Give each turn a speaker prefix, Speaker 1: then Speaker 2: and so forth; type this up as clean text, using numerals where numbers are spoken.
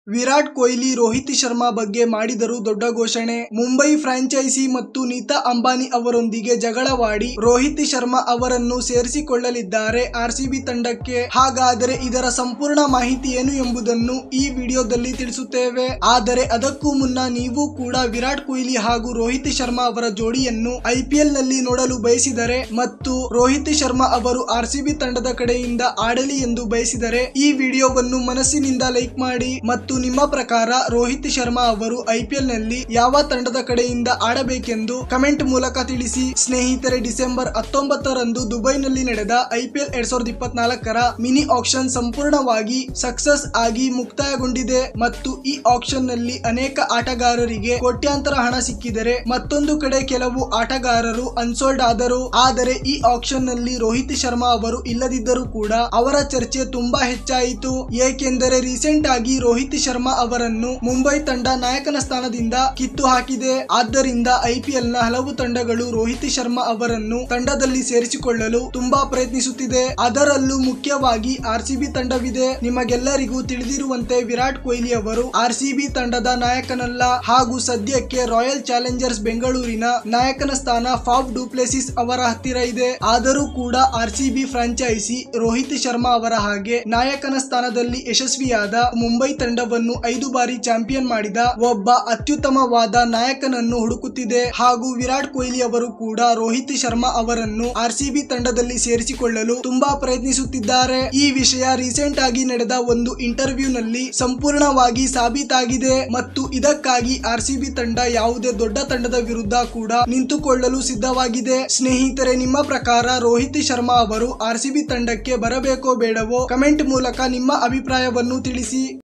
Speaker 1: ವಿರಾಟ್ ಕೊಹ್ಲಿ ರೋಹಿತ್ ಶರ್ಮಾ ಬಗ್ಗೆ ಮಾಡಿದರು ದೊಡ್ಡ ಘೋಷಣೆ. ಮುಂಬೈ ಫ್ರಾಂಚೈಸಿ ಮತ್ತು ನೀತಾ ಅಂಬಾನಿ ಅವರೊಂದಿಗೆ ಜಗಳವಾಡಿ ರೋಹಿತ್ ಶರ್ಮಾ ಅವರನ್ನು ಸೇರಿಸಿಕೊಳ್ಳಲಿದ್ದಾರೆ ಆರ್ಸಿಬಿ ತಂಡಕ್ಕೆ. ಹಾಗಾದರೆ ಇದರ ಸಂಪೂರ್ಣ ಮಾಹಿತಿ ಏನು ಎಂಬುದನ್ನು ಈ ವಿಡಿಯೋದಲ್ಲಿ ತಿಳಿಸುತ್ತೇವೆ. ಆದರೆ ಅದಕ್ಕೂ ಮುನ್ನ ನೀವು ಕೂಡ ವಿರಾಟ್ ಕೊಹ್ಲಿ ಹಾಗೂ ರೋಹಿತ್ ಶರ್ಮಾ ಅವರ ಜೋಡಿಯನ್ನು IPL ನಲ್ಲಿ ನೋಡಲು ಬಯಸಿದರೆ ಮತ್ತು ರೋಹಿತ್ ಶರ್ಮಾ ಅವರು ಆರ್ಸಿಬಿ ತಂಡದ ಕಡೆಯಿಂದ ಆಡಲಿ ಎಂದು ಬಯಸಿದರೆ ಈ ವಿಡಿಯೋವನ್ನು ಮನಸ್ಸಿನಿಂದ ಲೈಕ್ ಮಾಡಿ ಮತ್ತು ನಿಮ್ಮ ಪ್ರಕಾರ ರೋಹಿತ್ ಶರ್ಮಾ ಅವರು IPL ನಲ್ಲಿ ಯಾವ ತಂಡದ ಕಡೆಯಿಂದ ಆಡಬೇಕೆಂದು ಕಮೆಂಟ್ ಮೂಲಕ ತಿಳಿಸಿ. ಸ್ನೇಹಿತರೆ, ಡಿಸೆಂಬರ್ 19ರಂದು ದುಬೈನಲ್ಲಿ ನಡೆದ IPL 2024ರ ಮಿನಿ ಆಕ್ಷನ್ ಸಂಪೂರ್ಣವಾಗಿ ಸಕ್ಸಸ್ ಆಗಿ ಮುಕ್ತಾಯಗೊಂಡಿದೆ ಮತ್ತು ಈ ಆಕ್ಷನ್ ನಲ್ಲಿ ಅನೇಕ ಆಟಗಾರರಿಗೆ ಕೋಟ್ಯಾಂತರ ಹಣ ಸಿಕ್ಕಿದರೆ ಮತ್ತೊಂದು ಕಡೆ ಕೆಲವು ಆಟಗಾರರು ಅನ್ಸೋಲ್ಡ್ ಆದರು. ಆದರೆ ಈ ಆಕ್ಷನ್ ನಲ್ಲಿ ರೋಹಿತ್ ಶರ್ಮಾ ಅವರು ಇಲ್ಲದಿದ್ದರೂ ಕೂಡ ಅವರ ಚರ್ಚೆ ತುಂಬಾ ಹೆಚ್ಚಾಯಿತು. ಏಕೆಂದರೆ ರೀಸೆಂಟ್ ಆಗಿ ರೋಹಿತ್ ಶರ್ಮಾ ಅವರನ್ನು ಮುಂಬೈ ತಂಡ ನಾಯಕನ ಸ್ಥಾನದಿಂದ ಕಿತ್ತು ಹಾಕಿದೆ. ಆದ್ದರಿಂದ IPL ನ ಹಲವು ತಂಡಗಳು ರೋಹಿತ್ ಶರ್ಮಾ ಅವರನ್ನು ತಂಡದಲ್ಲಿ ಸೇರಿಸಿಕೊಳ್ಳಲು ತುಂಬಾ ಪ್ರಯತ್ನಿಸುತ್ತಿದೆ. ಅದರಲ್ಲೂ ಮುಖ್ಯವಾಗಿ RCB ತಂಡವಿದೆ. ನಿಮಗೆಲ್ಲರಿಗೂ ತಿಳಿದಿರುವಂತೆ ವಿರಾಟ್ ಕೊಹ್ಲಿ ಅವರು RCB ತಂಡದ ನಾಯಕನಲ್ಲ ಹಾಗೂ ಸದ್ಯಕ್ಕೆ ರಾಯಲ್ ಚಾಲೆಂಜರ್ಸ್ ಬೆಂಗಳೂರಿನ ನಾಯಕನ ಸ್ಥಾನ ಫಾಫ್ ಡು ಪ್ಲೆಸಿಸ್ ಅವರ ಹತ್ತಿರ ಇದೆ. ಆದರೂ ಕೂಡ RCB ಫ್ರಾಂಚೈಸಿ ರೋಹಿತ್ ಶರ್ಮಾ ಅವರ ಹಾಗೆ ನಾಯಕನ ಸ್ಥಾನದಲ್ಲಿ ಯಶಸ್ವಿಯಾದ ಮುಂಬೈ ತಂಡವನ್ನು 5 ಬಾರಿ ಚಾಂಪಿಯನ್ ಮಾಡಿದ ಒಬ್ಬ ಅತ್ಯುತ್ತಮವಾದ ನಾಯಕನನ್ನು ಹುಡುಕುತ್ತಿದೆ. ಹಾಗೂ ವಿರಾಟ್ ಕೊಹ್ಲಿ ಅವರು ಕೂಡ ರೋಹಿತ್ ಶರ್ಮಾ ಅವರನ್ನು RCB ತಂಡದಲ್ಲಿ ಸೇರಿಸಿಕೊಳ್ಳಲು ತುಂಬಾ ಪ್ರಯತ್ನಿಸುತ್ತಿದ್ದಾರೆ. ಈ ವಿಷಯ ರೀಸೆಂಟ್ ಆಗಿ ನಡೆದ ಒಂದು ಇಂಟರ್ವ್ಯೂ ನಲ್ಲಿ ಸಂಪೂರ್ಣವಾಗಿ ಸಾಬೀತಾಗಿದೆ ಮತ್ತು ಇದಕ್ಕಾಗಿ RCB ತಂಡ ಯಾವುದೇ ದೊಡ್ಡ ತಂಡದ ವಿರುದ್ಧ ಕೂಡ ನಿಂತುಕೊಳ್ಳಲು ಸಿದ್ಧವಾಗಿದೆ. ಸ್ನೇಹಿತರೆ, ನಿಮ್ಮ ಪ್ರಕಾರ ರೋಹಿತ್ ಶರ್ಮಾ ಅವರು RCB ತಂಡಕ್ಕೆ ಬರಬೇಕೋ ಬೇಡವೋ ಕಮೆಂಟ್ ಮೂಲಕ ನಿಮ್ಮ ಅಭಿಪ್ರಾಯವನ್ನು ತಿಳಿಸಿ.